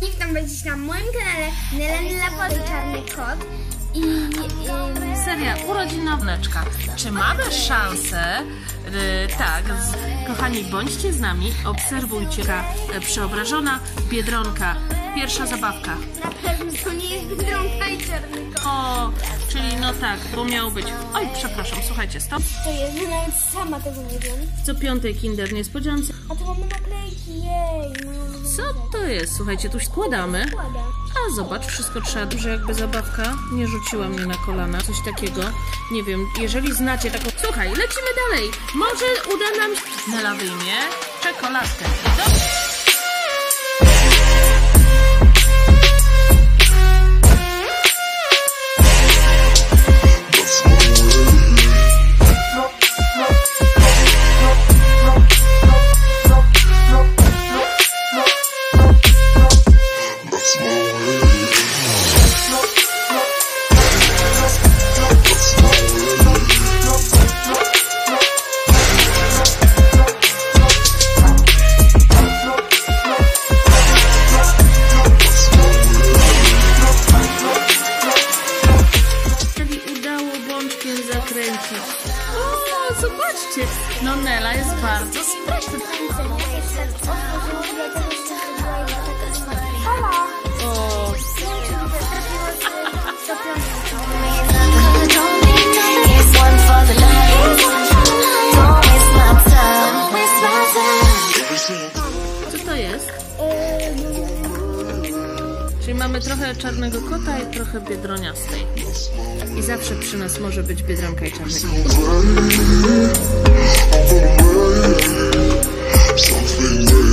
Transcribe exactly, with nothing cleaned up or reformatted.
Witam Was dziś na moim kanale Nela Wody Czarny Kot i, i seria urodzinowa wneczka. Czy mamy szansę? Yy, tak, z, kochani, bądźcie z nami, obserwujcie. Ta przeobrażona Biedronka. Pierwsza zabawka. na pewno to nie jest Biedronka i Czarny Kot. O, czyli no tak, bo miał być. Oj, przepraszam, słuchajcie, stop. To jest, że nawet sama tego nie wiem. Co piątej Kinder niespodziance. A tu mamy naklejki, jej. No, Co to jest? Słuchajcie, tu składamy. składa. A zobacz, wszystko trzeba, że jakby zabawka nie rzuciła mnie na kolana, coś takiego. Nie wiem, jeżeli znacie taką... Słuchaj, lecimy dalej. Może uda nam się... Nela wyjmie czekoladkę. Do... zakręcić. O, zobaczcie! No Nela jest bardzo sprytna. O. Co to jest? Czyli mamy trochę czarnego kota i trochę biedroniastej. I zawsze przy nas może być Biedronka i Czarny Kot.